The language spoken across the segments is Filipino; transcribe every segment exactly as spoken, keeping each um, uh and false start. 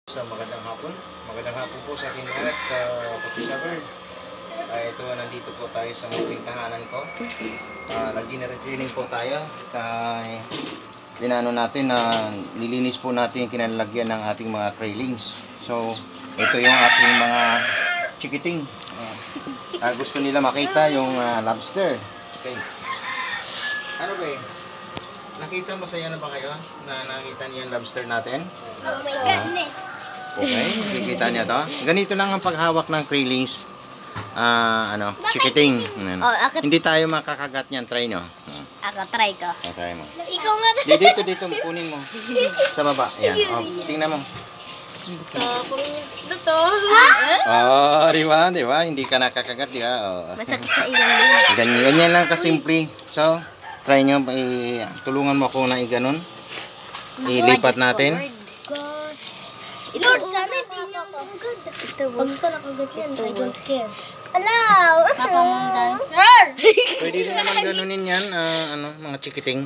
Sa magandang hapon, magandang hapon po sa ating lahat, uh, Kapish Lover. Uh, ito, nandito po tayo sa munting tahanan ko. Uh, Nag-dinner training po tayo. Kaya pinano natin na uh, nilinis po natin yung kinalagyan ng ating mga krillings. So, ito yung ating mga chikiting. Uh, uh, gusto nila makita yung uh, lobster. Okay. Ano ba eh? Nakita, masaya na ba kayo na nakita niyo yung lobster natin? Oh my goodness! Okay, nakikita niyo to. Ganito lang ang paghawak ng krillings. Ah, uh, ano, chikiting. Oh, akit- Hindi tayo makakagat niyan, try nyo. Uh, Ako, try ko. uh, try mo. Ikaw nga. Di, dito, dito, kunin mo. Sa baba, yan. Oh, tingnan mo. Ito, kunin ito to. Oh, di ba? Di ba? Hindi ka nakakagat, di ba? Oh. Masakit sa ilong. Ganyan, ganyan lang kasimple. So, try nyo, i tulungan mo ako na i-ganon. Ilipat natin. Lord, sana hindi niya makagad. Ito, pag ka nakagat yan, I don't care. Alaw! Papamundan. Sir! Pwede rin naman ganunin yan, uh, ano, mga chikiting.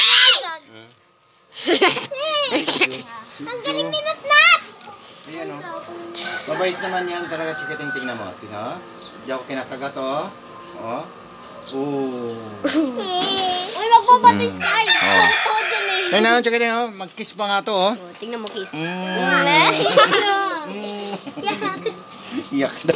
Ang galing ni Natnat! Ayan o. Mabait naman yan talaga chikiting. Tingnan mo. Tingnan mo. Hindi ako kinakagat o. O. Oo. Uy, magpapatis ka ay. Oh. Sakit ako dyan eh. Tingnan mo chikiting o. Mag-kiss pa nga to o. Oh, tingnan mo, kiss. Mm. Mm. Iyak daw.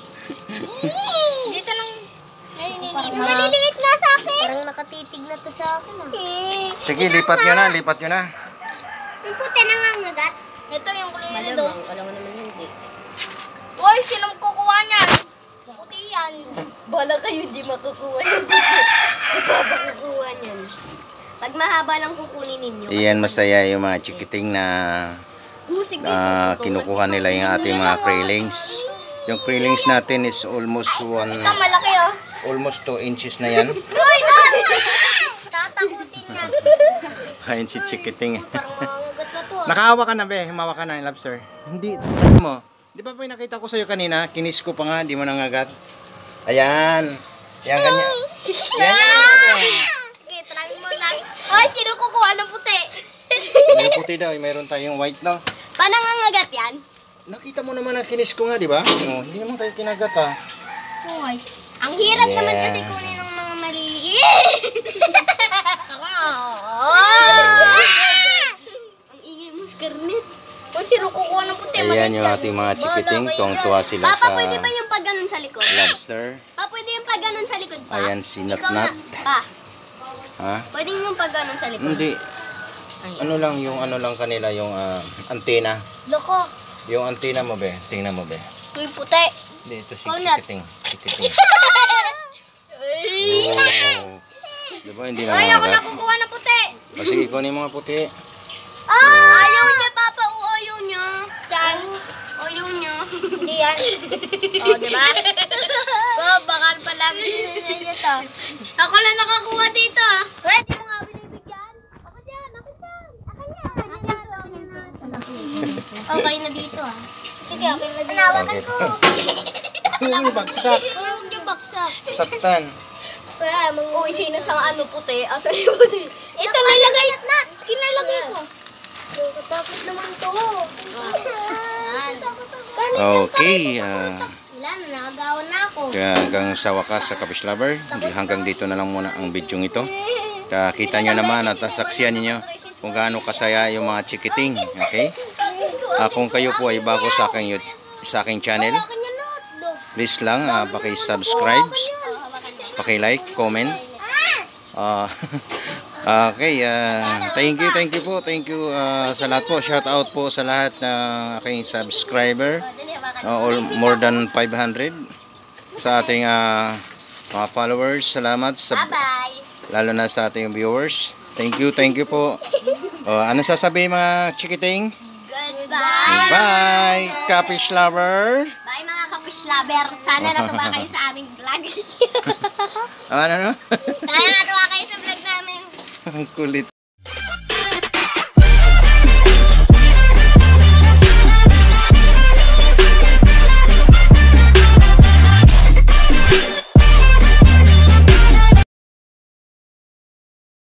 Dito lang. Maliliit nga sa akin. Parang nakatitig na to sa akin ah. Sige, lipat nyo na. Lipat nyo na. Yung puti nangangagat. Ito yung kulay nito. Malamang, alam mo naman hindi. Uy, sinong kukuha niyan? Puti yan. Bala kayo, hindi makukuha yung puti. Di ba makukuha niyan? Pag mahaba lang kukunin ninyo. Iyan, masaya yung mga chikiting na Husig din. uh, kinukuha nila yung ating mga krillings. Yung krillings natin is almost one, Ito malaki oh. almost two inches na yan. Uy, no! Tatakutin niya. Ayun si chikiting. Parang mangangagat na to ah. Nakahawa ka na be, humawa ka na yung lobster. Hindi, try mo. Di ba pa nakita ko sa'yo kanina, kinis ko pa nga, di mo nangagat. Ayan. Yan, ganyan. Yan, yan, yan. Okay, try mo lang. Uy, sino kukuha ng puti? May puti daw, mayroon tayong white no. Paano nangangagat yan? Nakita mo naman ang kinis ko nga, di ba? Oh, hindi naman tayo kinagat ha. Uy, ang hirap Yeah. naman kasi kunin ng mga maliliit. Ako nga. Ang ingay mo, Scarlett. Uy, sino kukuha ng puti? Ayan yung ating mga chikiting, tuwang-tuwa sila Papa, sa pwede ba yung pag ganun sa likod? lobster. Pa, pwede yung pag ganun sa likod pa? Ayan, si Ikaw Natnat. na. Pa, Ha? pwede yung pag ganun sa likod? Hindi. Ano lang yung ano lang kanila, yung ah, antena. Loko. Yung antena mo be, tingnan mo be. Uy, puti. Hindi, ito si Ikaw, Nat. chikiting. Chikiting. Oh. Di ba, hindi na Ay, ako na nangagat? kukuha ng puti. O sige, kunin mo nga puti. Ah! Ayaw niya, Papa. O, ayaw niya. Saan? Ayaw niya. Hindi yan. O, oh, diba? Oh, bakal pala binigyan niya to. Ako na nakakuha dito ah. Pwede mo nga binibigyan? Ako dyan, ako dyan. Akin yan. Akin yan. Okay na dito ah. Sige, okay na dito. Anawakan ko. Uy, bagsak. Huwag niyo baksak. Saktan. Kaya, uy, sino sa ano puti? Asa yung puti? Ito, nilagay. Kinalagay ko. Tapos naman to. Okay, ah... Wala na, nakagawan na ako. Kaya hanggang sa wakas sa Kapish Lover, hindi hanggang dito na lang muna ang video ito. Kita nyo naman at saksiyan niyo kung gaano kasaya yung mga chikiting. Okay? Uh, kung kayo po ay bago sa aking, sa aking channel, please lang uh, paki-subscribe, paki-like, comment. Uh, okay, uh, thank you, thank you po, thank you uh, sa lahat po. Shout out po sa lahat ng aking subscriber. Uh, all, more than five hundred sa ating uh, mga followers. Salamat sa, Bye-bye. lalo na sa ating viewers. Thank you, thank you po. Uh, ano sasabihin mga chikiting? Goodbye. Bye, Kapish Lover. Bye mga kapish lover. Sana natuwa kayo sa aming vlog. Ano, ano? Sana natuwa kayo sa vlog namin. Ang kulit.